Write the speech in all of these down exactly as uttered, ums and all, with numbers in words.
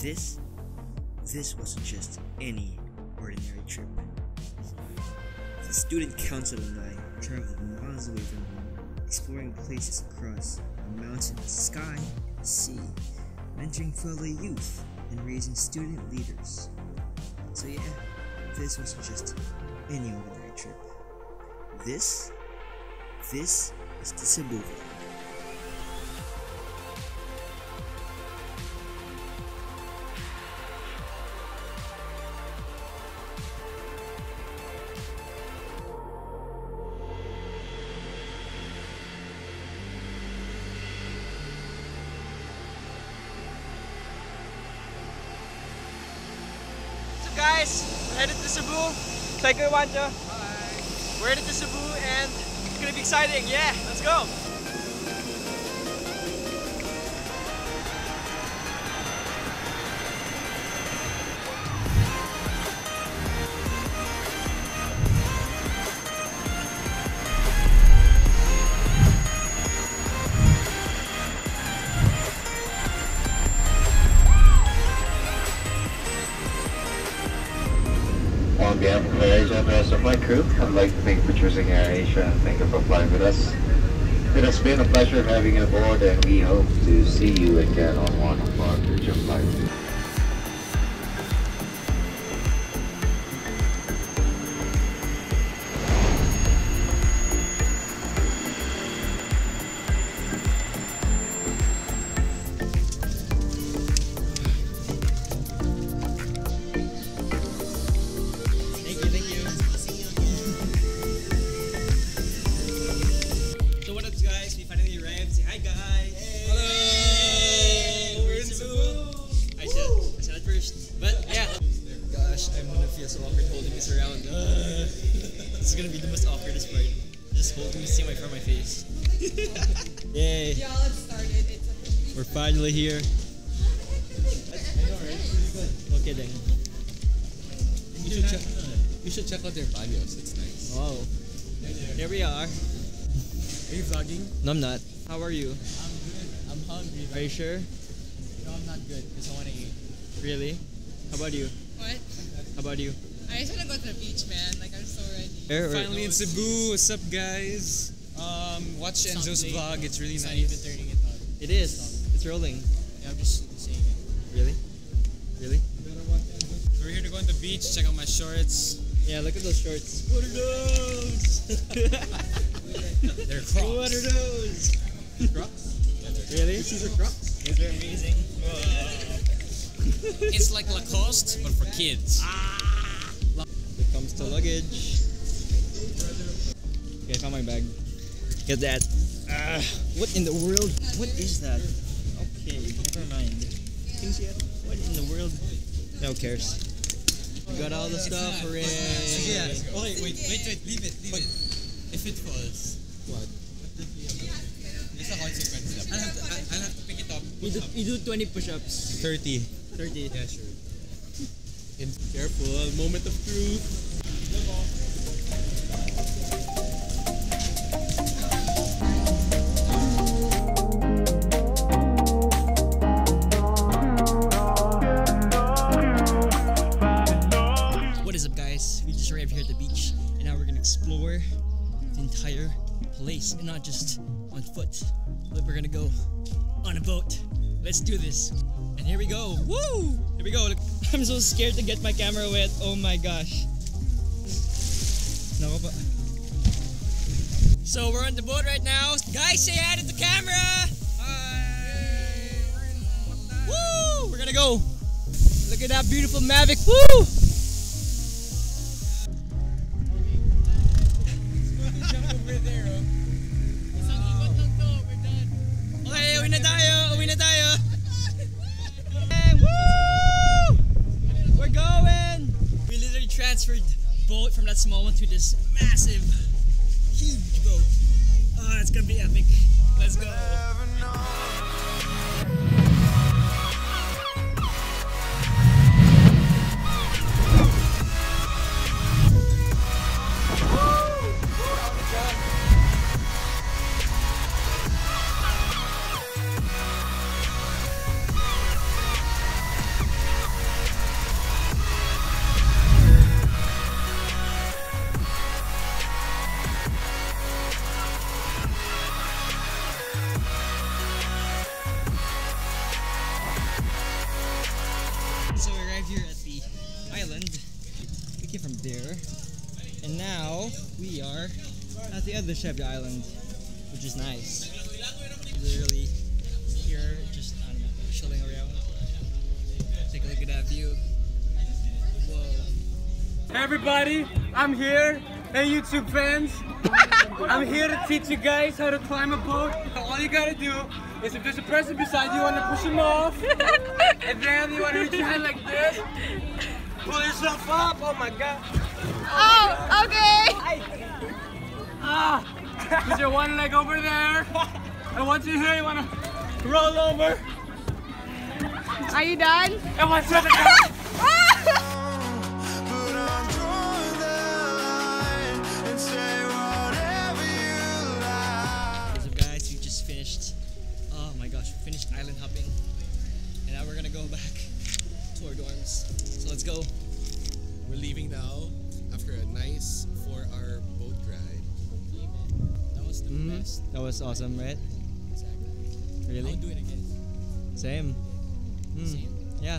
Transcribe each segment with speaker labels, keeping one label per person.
Speaker 1: this, this wasn't just any ordinary trip. The student council and I traveled miles away from home, exploring places across the mountains, sky, and sea, mentoring fellow youth, and raising student leaders. So yeah, this wasn't just any ordinary trip. This, this is the C E B U.
Speaker 2: Guys, we're headed to Cebu. Psycho Wancho. Hi. We're headed to Cebu and it's gonna be exciting. Yeah, let's go.
Speaker 3: On behalf of AirAsia and the rest of my crew, I'd like to thank you for choosing AirAsia and thank you for flying with us. It has been a pleasure having you aboard, and we hope to see you again on one of our future flights.
Speaker 2: So awkward holding this around. Uh, this is gonna be the most awkwardest part. Just holding me, see my from my face. Yay!
Speaker 4: Yeah, let's start it. It's
Speaker 2: We're finally here. Okay then.
Speaker 5: You should check. You should check out their videos. It's nice.
Speaker 2: Wow. Here we are.
Speaker 5: Are you vlogging?
Speaker 2: No, I'm not. How are you?
Speaker 5: I'm good. I'm hungry.
Speaker 2: Are you sure?
Speaker 5: No, I'm not good because I want to eat.
Speaker 2: Really? How about you?
Speaker 4: What?
Speaker 2: How about you?
Speaker 4: I just want to go to the beach, man. Like, I'm so ready.
Speaker 2: Here, or-
Speaker 5: Finally in Cebu. What's up, guys? Um, watch Enzo's
Speaker 4: Something.
Speaker 5: vlog. It's really
Speaker 4: It's not
Speaker 5: nice.
Speaker 4: even turning it on.
Speaker 2: It is. It's rolling.
Speaker 4: Yeah, I'm just saying it.
Speaker 2: Really? Really?
Speaker 5: So we're here to go on the beach. Check out my shorts.
Speaker 2: Yeah, look at those shorts. What are those?
Speaker 5: They're Crocs.
Speaker 2: What are those?
Speaker 5: Crocs?
Speaker 2: Really?
Speaker 5: These are Crocs.
Speaker 2: These are amazing.
Speaker 5: It's like Lacoste, but for kids.
Speaker 2: Here comes the luggage. Okay, I found my bag. Get that. Ah, what in the world? What is that? Okay, never mind. Can you see it? What in the world? No cares. We got all the stuff. Hooray!
Speaker 5: Yeah. Oh, wait, wait, wait, wait. Leave it, leave it. If it falls, what? It's a consequence. I'll have to, I'll have to pick it up.
Speaker 2: You do, you do twenty push-ups.
Speaker 5: thirty.
Speaker 2: thirty.
Speaker 5: Yeah, sure. In, careful, moment of truth.
Speaker 2: What is up, guys? We just arrived here at the beach, and now we're gonna explore the entire place, and not just on foot, but we're gonna go on a boat. Let's do this. And here we go. Woo! Here we go. Look, I'm so scared to get my camera wet. Oh my gosh. No, but. So we're on the boat right now. Guys, say hi to the camera. Hi. Woo! We're gonna go. Look at that beautiful Mavic. Woo! Okay, uwi na tayo. Uwi na tayo. Hey, woo! We're going. We literally transferred boat from that small one to this massive, huge boat. Ah, it's gonna be epic. Let's go. are at the other side of the island, which is nice. Literally here, just I don't know, chilling around. Take a look at that view. Whoa.
Speaker 6: Hey everybody, I'm here. Hey YouTube fans, I'm here to teach you guys how to climb a boat. All you gotta do is if there's a person beside you, you wanna push him off, and then you wanna reach your hand like this, pull yourself up. Oh my god.
Speaker 7: Oh, okay.
Speaker 6: Ah, put your one leg over there, and once you're here, you wanna roll over.
Speaker 7: Are you done?
Speaker 6: And once you're done,
Speaker 2: finished island hopping, and now we're gonna go back to our dorms. So let's go.
Speaker 5: We're leaving now after a nice four-hour boat ride.
Speaker 2: That was the mm-hmm. best. That was awesome, right?
Speaker 5: Exactly.
Speaker 2: Really?
Speaker 5: I'll do it again.
Speaker 2: Same. Mm.
Speaker 5: Same.
Speaker 2: Yeah.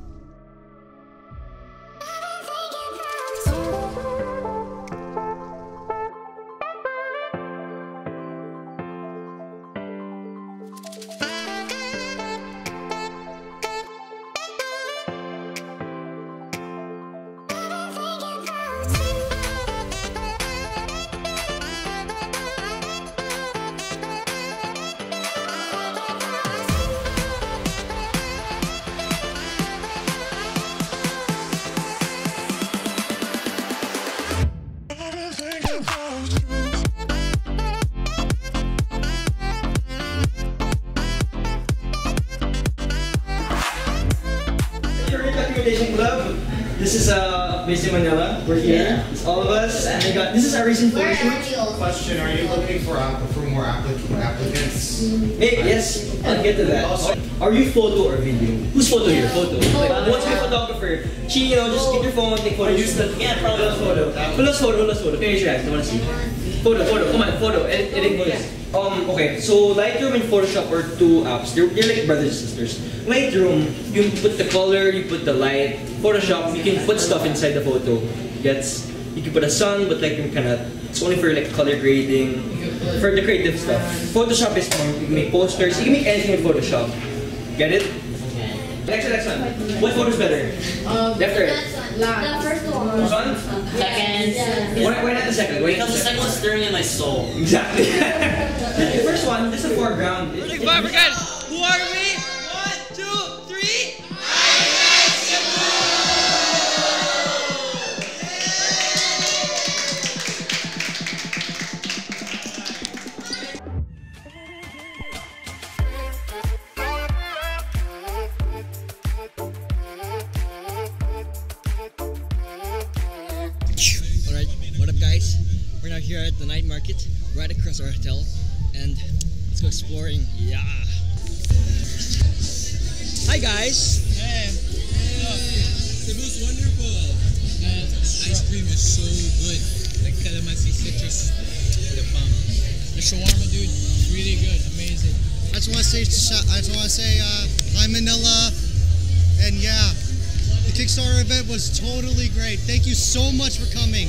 Speaker 2: Club. This is uh, based in Manila. We're here. Yeah. It's all of us. And they got, this is our recent photo shoot.
Speaker 8: Question: are you looking for for more applic applicants?
Speaker 2: Hey, yes, I'll get to that. Also, are you photo or video? Who's photo here? Photo. Like, what's my photographer? She, you know, just get your phone, take photos. Use the yeah, probably photo. Who loves photo? Who loves photo? Finish your eyes. I want to see. Photo, photo. Come on, photo. Edit, edit photos. Um, okay, so Lightroom and Photoshop are two apps. They're, they're like brothers and sisters. Lightroom, you put the color, you put the light. Photoshop, you can put stuff inside the photo. Gets, you can put a sun, but like you cannot. It's only for like color grading, for the creative stuff. Photoshop is more, you can make posters, you can make anything with Photoshop. Get it? Next one, next one. What photo is better?
Speaker 9: Um,
Speaker 2: Left or right?
Speaker 9: The first one.
Speaker 2: First one?
Speaker 9: Second.
Speaker 2: Why, why not the second? Why
Speaker 10: Because the second one's stirring in my soul.
Speaker 2: Exactly. The first one, this is the foreground. We're like, wow, we're good. Who are we? One, two, three. Alright, what up guys? We're now here at the night market, right across our hotel, and let's go exploring. Yeah! Hi guys!
Speaker 5: Hey! Cebu's wonderful! And ice cream is so good. Like calamansi citrus with a pump. The shawarma, dude, really good, amazing.
Speaker 11: I just want to say, I just want to say, uh, I'm Manila, and yeah, the Kickstarter event was totally great. Thank you so much for coming.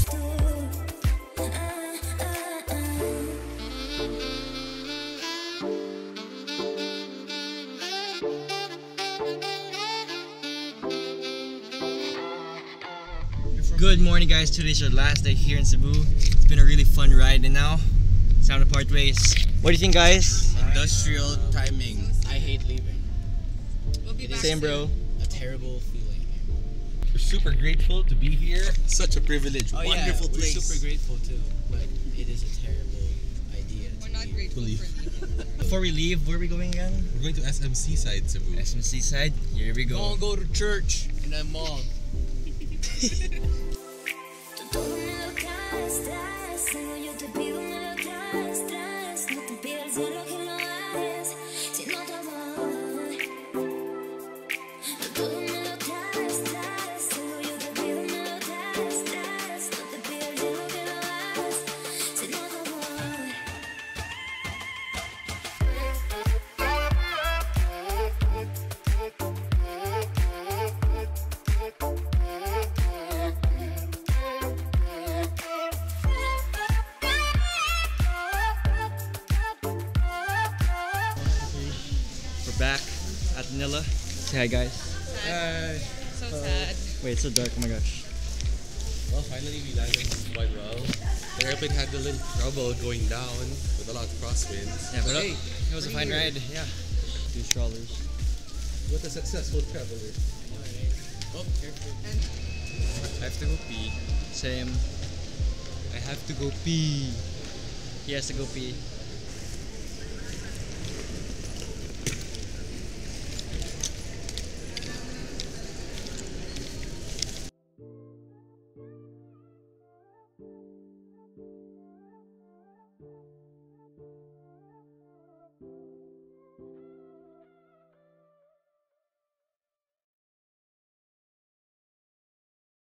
Speaker 2: Good morning guys, today's our last day here in Cebu. It's been a really fun ride and now it's time to part ways. What do you think guys?
Speaker 5: Industrial timing. I hate leaving.
Speaker 4: We'll be back
Speaker 2: Same bro.
Speaker 5: A terrible feeling.
Speaker 12: We're super grateful to be here. Such a privilege.
Speaker 5: Oh,
Speaker 12: Wonderful
Speaker 5: yeah,
Speaker 12: place.
Speaker 5: We're super grateful too, but it is a terrible idea.
Speaker 4: We're not grateful for leaving.
Speaker 2: Before we leave, where are we going again?
Speaker 12: We're going to S M C side, Cebu.
Speaker 2: S M C side? Here we go.
Speaker 5: Don't go to church in a mall.
Speaker 2: back at Manila. Say hi, guys.
Speaker 5: Hi.
Speaker 7: So sad.
Speaker 2: Wait, it's so dark. Oh my gosh.
Speaker 12: Well, finally we landed quite well. The airplane had a little trouble going down with a lot of crosswinds.
Speaker 2: Yeah, but
Speaker 12: hey,
Speaker 2: it was a fine ride. Yeah. Two strollers.
Speaker 12: what a successful traveler.
Speaker 5: Oh, careful.
Speaker 2: I have to go pee. Same. I have to go pee. He has to go pee.